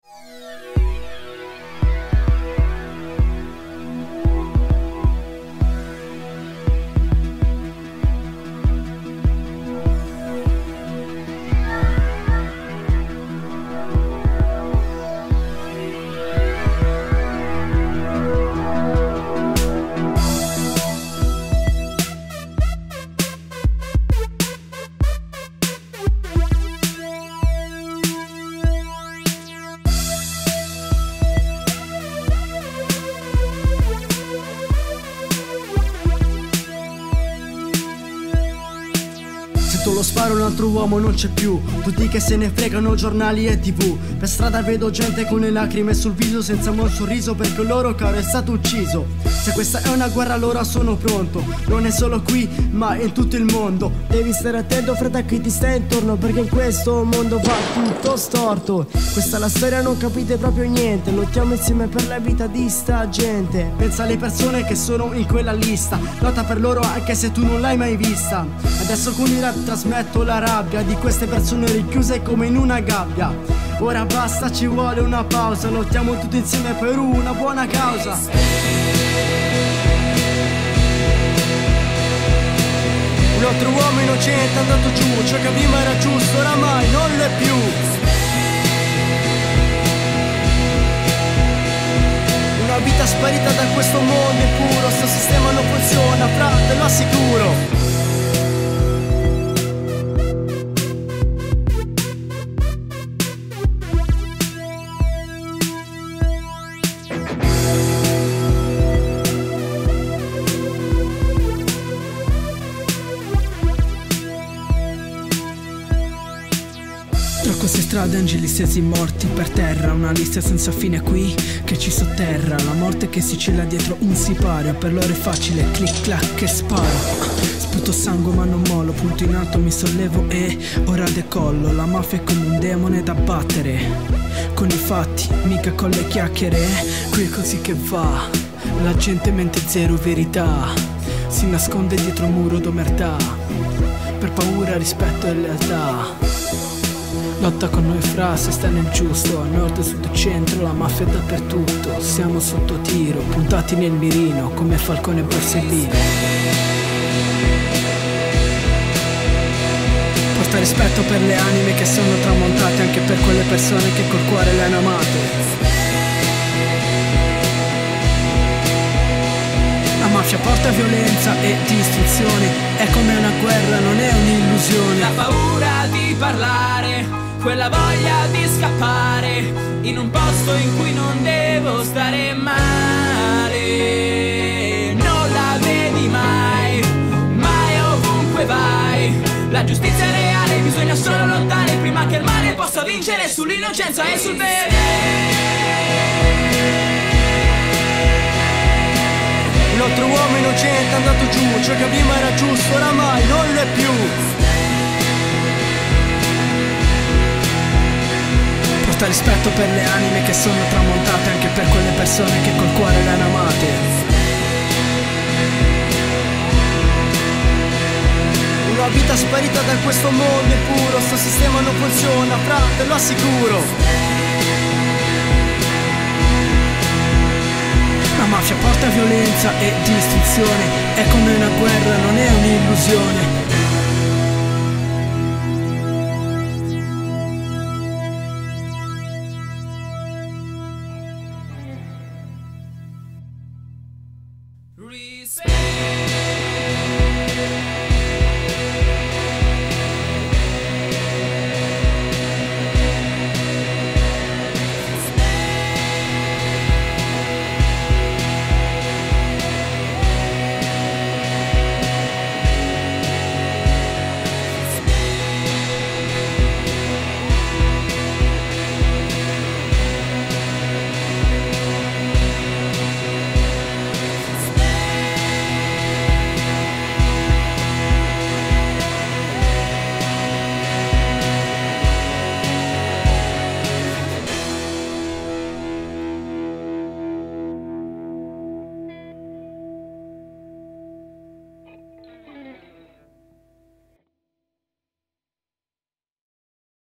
Lo sparo un altro uomo non c'è più, tutti che se ne fregano giornali e tv. Per strada vedo gente con le lacrime sul viso, senza un sorriso perché il loro caro è stato ucciso. Se questa è una guerra allora sono pronto, non è solo qui ma in tutto il mondo. Devi stare attento frate a chi ti sta intorno, perché in questo mondo va tutto storto. Questa è la storia, non capite proprio niente, lottiamo insieme per la vita di sta gente. Pensa alle persone che sono in quella lista, lotta per loro anche se tu non l'hai mai vista. Adesso con il rap trasmetto la rabbia di queste persone richiuse come in una gabbia. Ora basta, ci vuole una pausa, lottiamo tutti insieme per una buona causa. Un altro uomo innocente è andato giù, ciò che prima era giusto oramai non l'è più. Una vita sparita da questo mondo impuro, sto sistema non funziona, frate, lo assicuro. Tra queste strade angeli stesi morti per terra, una lista senza fine qui che ci sotterra. La morte che si cela dietro un sipario, per loro è facile, clic clac che sparo. Sputo sangue ma non mollo, punto in alto mi sollevo e ora decollo. La mafia è come un demone da battere, con i fatti, mica con le chiacchiere. Qui è così che va, la gente mente zero verità, si nasconde dietro un muro d'omertà, per paura, rispetto e lealtà. Lotta con noi fra, se sta nel giusto, a nord, sud, centro, la mafia è dappertutto. Siamo sotto tiro, puntati nel mirino, come Falcone e Borsellino. Porta rispetto per le anime che sono tramontate, anche per quelle persone che col cuore le hanno amate. La mafia porta violenza e distruzione, è come una guerra, non è un'illusione. La paura di parlare, quella voglia di scappare in un posto in cui non devo stare male. Non la vedi mai, mai ovunque vai. La giustizia è reale, bisogna solo lottare prima che il male possa vincere sull'innocenza e sul bene. Un altro uomo innocente è andato giù, ciò che prima era giusto oramai non l'è più. Porta rispetto per le anime che sono tramontate, anche per quelle persone che col cuore le hanno amate. Una vita sparita da questo mondo impuro, sto sistema non funziona, frate, lo assicuro. La mafia porta violenza e distruzione, è come una guerra, non è un'illusione.